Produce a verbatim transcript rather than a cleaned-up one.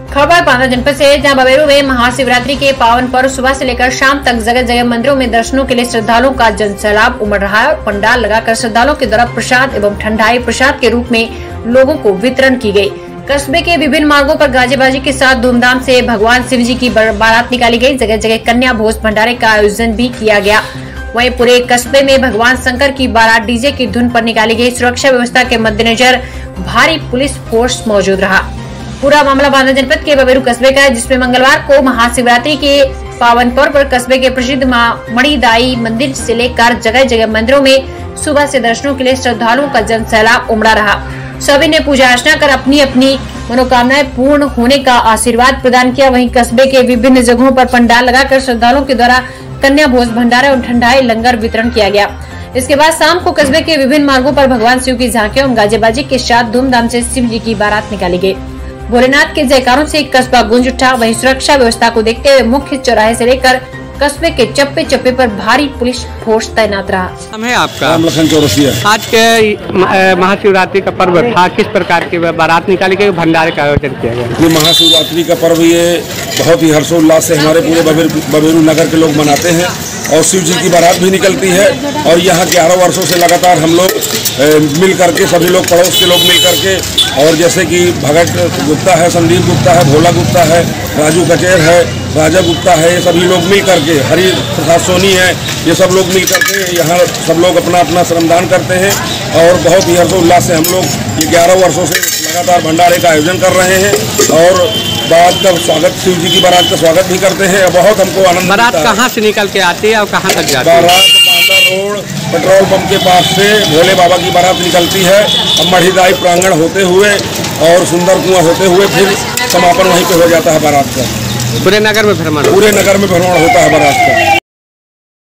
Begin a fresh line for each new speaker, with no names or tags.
खबर बांदा जनपद से, जहां बबेरू में महाशिवरात्रि के पावन पर्व सुबह से लेकर शाम तक जगह जगह मंदिरों में दर्शनों के लिए श्रद्धालुओं का जनसैलाब उमड़ रहा है और पंडाल लगाकर श्रद्धालुओं के द्वारा प्रसाद एवं ठंडाई प्रसाद के रूप में लोगों को वितरण की गई। कस्बे के विभिन्न मार्गों पर गाजेबाजी के साथ धूमधाम से भगवान शिव जी की बारात निकाली गई। जगह जगह कन्या भोज भंडारे का आयोजन भी किया गया। वहीं पूरे कस्बे में भगवान शंकर की बारात डीजे की धुन पर निकाली गई। सुरक्षा व्यवस्था के मद्देनजर भारी पुलिस फोर्स मौजूद रहा। पूरा मामला बांदा जनपद के बबेरू कस्बे का है, जिसमें मंगलवार को महाशिवरात्रि के पावन पर्व पर कस्बे के प्रसिद्ध मां मणिदाई मंदिर से लेकर जगह जगह मंदिरों में सुबह से दर्शनों के लिए श्रद्धालुओं का जनसैलाब उमड़ा रहा। सभी ने पूजा अर्चना कर अपनी अपनी मनोकामनाएं पूर्ण होने का आशीर्वाद प्रदान किया। वहीं कस्बे के विभिन्न जगहों पर पंडाल लगाकर श्रद्धालुओं के द्वारा कन्या भोज भंडारा और ठंडाई लंगर वितरण किया गया। इसके बाद शाम को कस्बे के विभिन्न मार्गों पर भगवान शिव की झांकियों और गाजेबाजी के साथ धूमधाम से शिव जी की बारात निकाली गई। भोलेनाथ के जयकारों से कस्बा गूंज उठा। वहीं सुरक्षा व्यवस्था को देखते हुए मुख्य चौराहे से लेकर कस्बे के चप्पे चप्पे पर भारी पुलिस फोर्स तैनात रहा।
हम है आपका
लखन चौरसिया।
आज के महाशिवरात्रि का पर्व था, किस प्रकार की बारात निकाली गई, भंडारे का आयोजन किया गया?
ये महाशिवरात्रि का पर्व ये बहुत ही हर्षोल्लास से हमारे पूरे बबेरू बबेरू नगर के लोग मनाते हैं और शिव जी की बारात भी निकलती है। और यहाँ ग्यारह वर्षों से लगातार हम लोग मिल करके, सभी लोग पड़ोस के लोग मिल करके, और जैसे कि भगत गुप्ता है, संदीप गुप्ता है, भोला गुप्ता है, राजू कचेर है, राजा गुप्ता है, ये सभी लोग मिल करके, हरि प्रसाद सोनी है, ये सब लोग मिल करके यहाँ सब लोग अपना अपना श्रमदान करते हैं। और बहुत ही हर्षोल्लास से हम लोग ये ग्यारह वर्षों से लगातार भंडारे का आयोजन कर रहे हैं और बारात का स्वागत, शिव जी की बारात का स्वागत भी करते हैं। बहुत हमको आनंद।
बारात कहाँ से निकल के आती है और कहाँ तक जाती है?
बारात बांदा रोड पेट्रोल पंप के पास से भोले बाबा की बारात निकलती है और मणिदाई प्रांगण होते हुए और सुंदर कुआं होते हुए फिर समापन वहीं पे हो जाता है बारात का।
पूरे नगर में भ्रमण
पूरे नगर में भ्रमण होता है बारात का।